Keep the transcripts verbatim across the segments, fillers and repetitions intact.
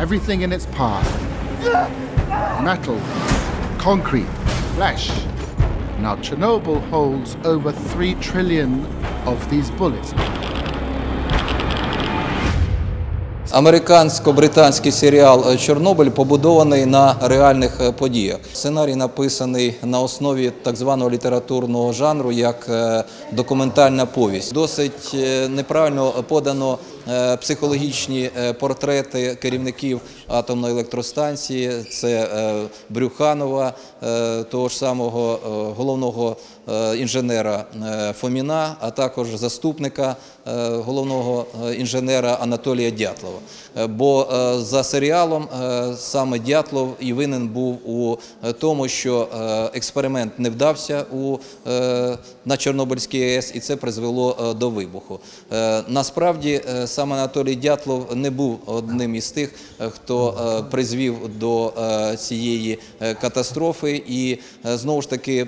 everything in its path. Metal, concrete, flesh. Now Chernobyl holds over three trillion of these bullets. Американсько-британський серіал «Чорнобиль» побудований на реальних подіях. Сценарій написаний на основі так званого літературного жанру, як документальна повість. Досить неправильно подано психологічні портрети керівників атомної електростанції. Це Брюханова, того ж самого головного інженера Фоміна, а також заступника головного інженера Анатолія Дятлова. Бо за серіалом саме Дятлов і винен був у тому, що експеримент не вдався у, на Чорнобильській АЕС, і це призвело до вибуху. Насправді, саме Анатолій Дятлов не був одним із тих, хто призвів до цієї катастрофи, і знову ж таки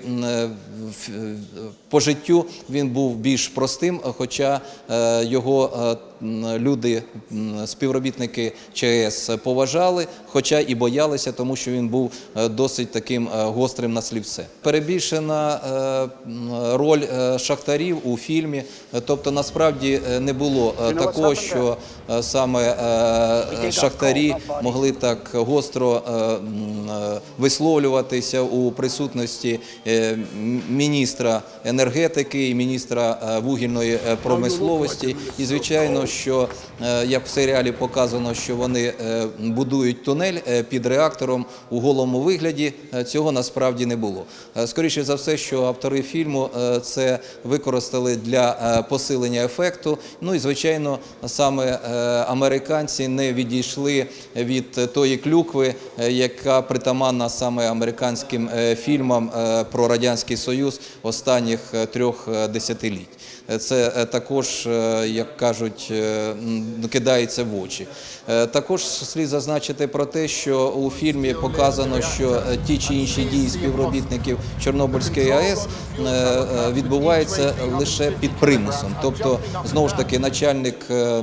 по життю він був більш простим, хоча його люди, співробітники ЧАЕС поважали, хоча і боялися, тому що він був досить таким гострим на слівце. Перебільшена роль шахтарів у фільмі, тобто насправді не було такого, що саме шахтарі могли так гостро висловлюватися у присутності міністра енергетики і міністра вугільної промисловості. І, звичайно, що, як в серіалі показано, що вони будують тунель під реактором у голому вигляді, цього насправді не було. Скоріше за все, що автори фільму це використали для посилення ефекту. Ну і, звичайно, саме американці не відійшли від тої клюкви, яка притаманна саме американським фільмам про Радянський Союз останніх трьох десятиліть. Це також, як кажуть, кидається в очі. Також слід зазначити про те, що у фільмі показано, що ті чи інші дії співробітників Чорнобильської АЕС відбуваються лише під примусом. Тобто, знову ж таки, начальник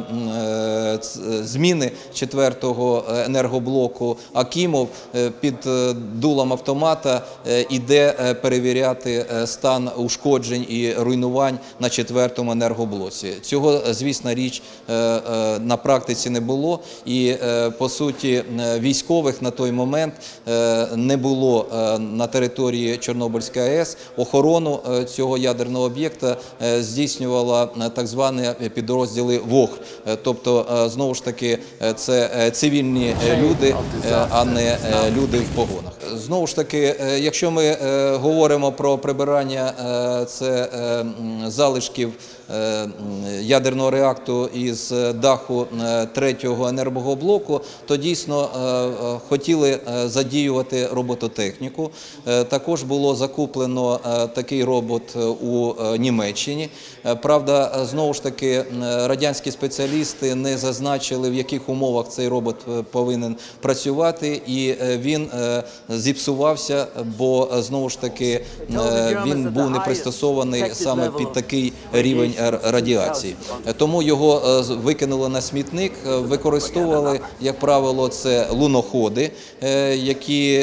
зміни четвертого енергоблоку Акімов під дулом автомата іде перевіряти стан ушкоджень і руйнувань на четвертому енергоблоці. Цього, звісно, річ на практиці не було, і, по суті, військових на той момент не було на території Чорнобильської АЕС. Охорону цього ядерного об'єкта здійснювала так звані підрозділи ВОГ. Тобто, знову ж таки, це цивільні люди, а не люди в погонах. Знову ж таки, якщо ми говоримо про прибирання це залишків ядерного реактору із даху третього енергоблоку, то дійсно хотіли задіювати робототехніку. Також було закуплено такий робот у Німеччині. Правда, знову ж таки, радянські спеціалісти не зазначили, в яких умовах цей робот повинен працювати, і він зіпсувався, бо, знову ж таки, він був не пристосований саме під такий рівень радіації. Тому його викинули на смітник, використовували, як правило, це луноходи, які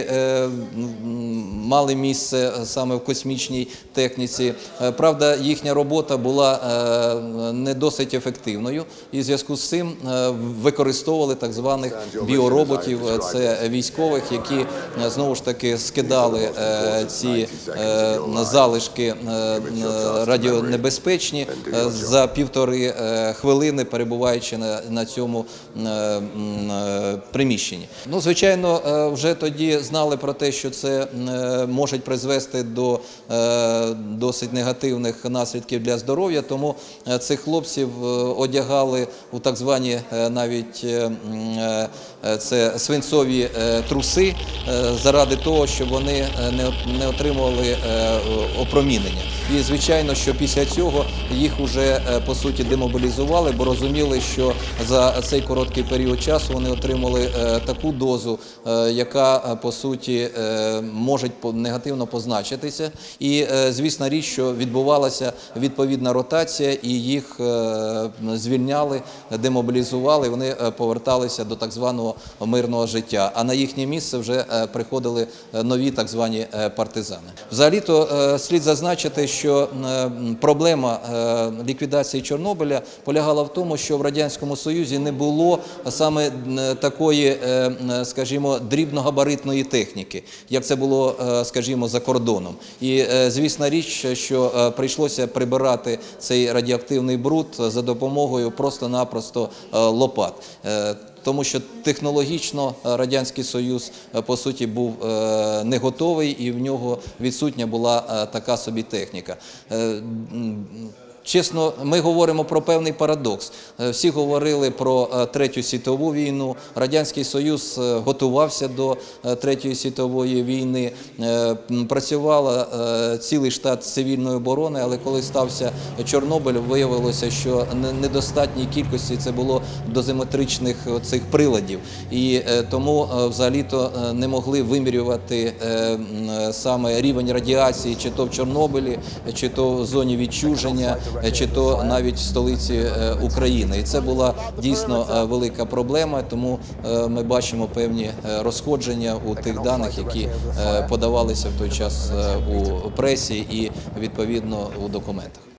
мали місце саме в космічній техніці. Правда, їхня робота була не досить ефективною, і в зв'язку з цим використовували так званих біороботів, це військових, які, знову ж таки, скидали ці залишки радіонебезпечні за півтори хвилини, перебуваючи на цьому приміщенні. Ну, звичайно, вже тоді знали про те, що це може призвести до досить негативних наслідків для здоров'я, тому цих хлопців одягали у так звані навіть це свинцові труси заради того, щоб вони не отримували опромінення. І, звичайно, що після цього їх вже по суті демобілізували, бо розуміли, що за цей короткий період часу вони отримали таку дозу, яка по суті може негативно позначитися. І звісна річ, що відбувалася відповідна ротація, і їх звільняли, демобілізували, вони поверталися до так званого мирного життя. А на їхнє місце вже приходили нові так звані партизани. Взагалі-то слід зазначити, що проблема ліквідації Чорнобиля полягала в тому, що в Радянському Союзі не було саме такої, скажімо, дрібногабаритної техніки, як це було, скажімо, за кордоном. І звісна річ, що прийшлося прибирати цей радіоактивний бруд за допомогою просто-напросто лопат. Тому що технологічно Радянський Союз, по суті, був не готовий і в нього відсутня була така собі техніка. Чесно, ми говоримо про певний парадокс. Всі говорили про Третю світову війну, Радянський Союз готувався до Третьої світової війни, працював цілий штат цивільної оборони, але коли стався Чорнобиль, виявилося, що недостатній кількості це було дозиметричних цих приладів. І тому взагалі-то не могли вимірювати саме рівень радіації чи то в Чорнобилі, чи то в зоні відчуження, чи то навіть в столиці України. І це була дійсно велика проблема, тому ми бачимо певні розходження у тих даних, які подавалися в той час у пресі і відповідно у документах.